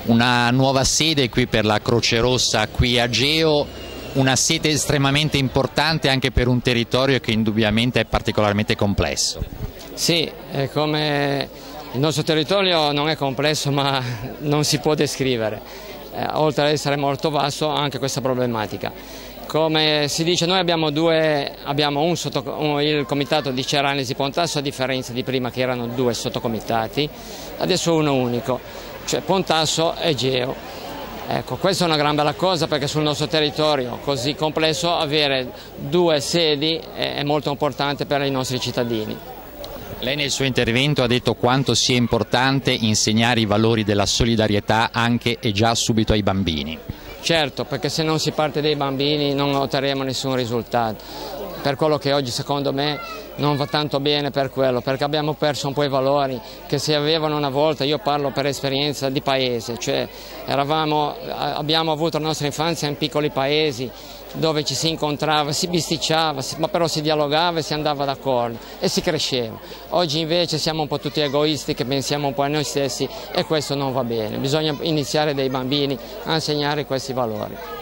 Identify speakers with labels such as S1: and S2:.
S1: una nuova sede qui per la Croce Rossa qui a Geo, una sede estremamente importante anche per un territorio che indubbiamente è particolarmente complesso.
S2: Sì, come il nostro territorio non è complesso ma non si può descrivere, oltre ad essere molto vasto anche questa problematica. Come si dice, noi abbiamo il comitato di Ceranesi Pontasso, a differenza di prima che erano due sottocomitati, adesso uno unico, cioè Pontasso e Geo. Ecco, questa è una gran bella cosa perché sul nostro territorio così complesso avere due sedi è molto importante per i nostri cittadini.
S1: Lei nel suo intervento ha detto quanto sia importante insegnare i valori della solidarietà anche e già subito ai bambini.
S2: Certo, perché se non si parte dai bambini non otterremo nessun risultato. Per quello che oggi secondo me non va tanto bene per quello, perché abbiamo perso un po' i valori che si avevano una volta. Io parlo per esperienza di paese, cioè abbiamo avuto la nostra infanzia in piccoli paesi dove ci si incontrava, si bisticciava, ma però si dialogava e si andava d'accordo e si cresceva. Oggi invece siamo un po' tutti egoisti che pensiamo un po' a noi stessi e questo non va bene. Bisogna iniziare dai bambini a insegnare questi valori.